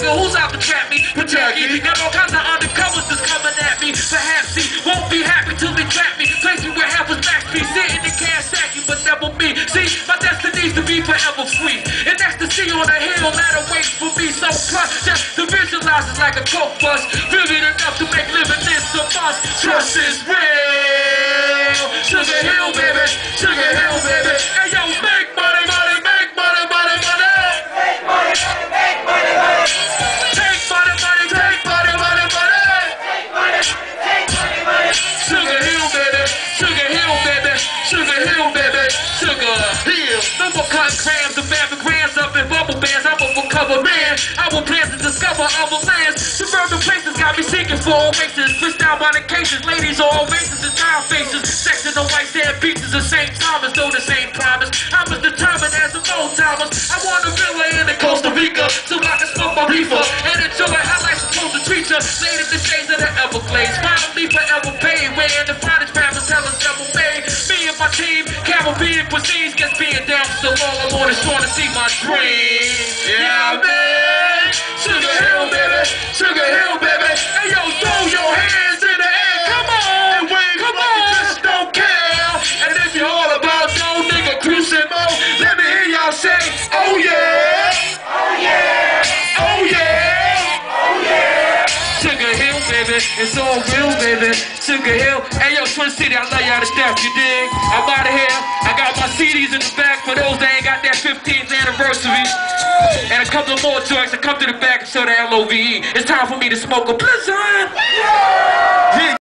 nigga who's out to trap me, protect me. Got all kinds of undercovers that's coming at me. Perhaps he won't be happy till they trap me. Place me where half his back be sitting in cash sacking, but never me. See, my destiny's to be forever free. And ecstasy on a hill that awaits for me. So plus, just to visualize is like a coke bus. Vivid enough to make living this a must. Trust is real. Sugar Hill, baby. Sugar Hill, baby. Hey, yo, make money, money, make money, money, money. Make money, money, make money, money. Take money, money, take money, money, money. Take money, take money, money. Sugar Hill, baby. Sugar Hill, baby. Sugar Hill, baby. Sugar Hill. No more cotton crayons and fabric grams up in bubble bands. I'm a recover man. I will plan to discover other lands. Suburban places got me seeking for oasis. Pushed down by the cases. Ladies all races and time faces. Sex in the white sand beaches of St. Thomas. Though the same promise. I'm as determined as the old timers. I want a villa in Costa Rica so I can smoke my reefer and enjoy how life's supposed to treat you. Laid in the shades of the Everglades. Finally forever paid. Where the finest rappers tell us ever made. Me and my team, Caribbean cuisines. Guess being down so long, I'm on the shore to see my dream. Yeah, man. Sugar Hill, baby. Sugar Hill, baby. Hey, yo, throw your hands in the air. Come on. And wave come like on. You just don't care. And if you're all about no nigga cruising mode, let me hear y'all say, oh yeah. Oh yeah. Oh yeah. Oh yeah. Sugar Hill, baby. It's all real, baby. Sugar Hill. Hey, yo, Twin City, I love y'all to death, you dig? I'm out of here. I got my CDs in the back for those that ain't got that 15th anniversary. And a couple of more joints that come to the back and show the LOVE. It's time for me to smoke a blizzard. Yeah.